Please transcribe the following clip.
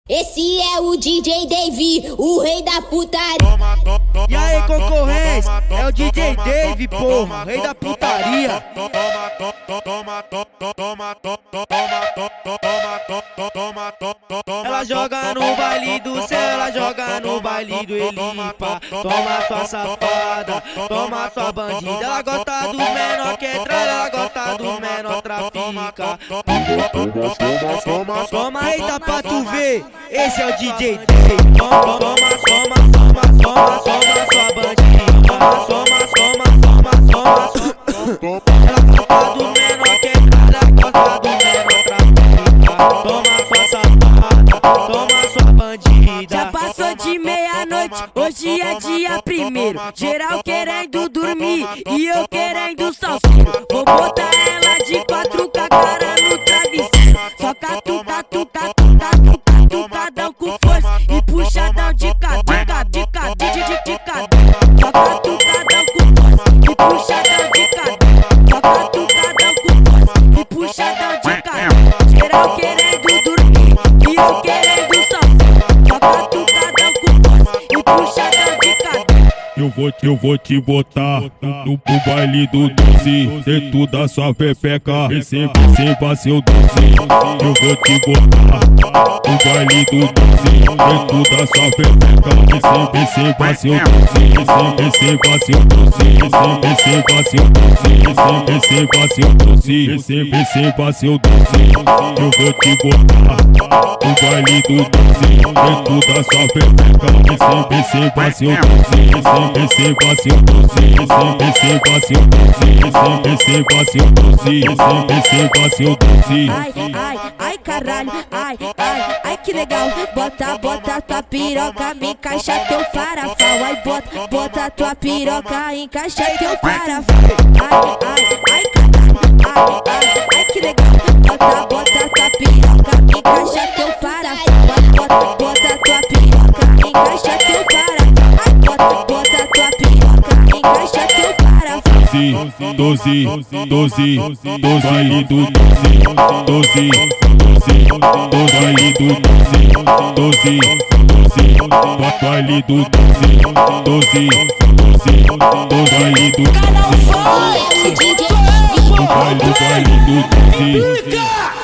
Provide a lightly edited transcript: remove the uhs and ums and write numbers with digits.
Esse é o DJ Dave, o rei da putaria. E aí, concorrência, é o DJ Dave, porra, rei da putaria. Ela joga no baile do céu, ela joga no baile do Elipa. Toma sua safada, toma sua bandida. Ela gosta dos menor que traz, ela gosta dos menor trafica. Toma, eita pra tu ver, esse é o DJ Dave. Toma sua bandida. Ela gosta dos menor que traz, ela gosta dos menor trafica. Toma sua safada, toma sua bandida. Já passou de meia-noite, hoje é dia primeiro. Geral querendo dormir e eu querendo salseiro. Vou botar ela de quatro com a cara no travesseiro. Só catucadão com força e puxadão de cadão. Só catucadão com força e puxadão de cadão. Só catucadão com força e puxadão de cadão. Geral querendo dormir e eu querendo salseiro. Só catucadão com força e puxadão de cadão. Eu vou te botar no baile do doce, dentro da sua pepeca, receba seu doce. Eu vou te botar no baile do doce, dentro da sua pepeca, receba seu doce, receba seu doce, receba seu doce, receba seu doce, receba seu doce. Eu vou te botar no baile do doce, dentro da sua pepeca, receba seu doce. Receba seu doce, receba seu doce, receba seu doce, receba seu doce. Ai, caralho, ai, que legal. Bota tua piroca, me encaixa teu farafal. Ai, bota tua piroca, encaixa teu farafal. Ai, caralho, ai, que legal. Bota tua piroca, me encaixa teu farafal. Ai, bota tua piroca, encaixa teu farafal. Ai, bota tua piroca, encaixa teu farafal. 12, baile do 12, baile do 12, baile do 12, baile do 12, baile do 12.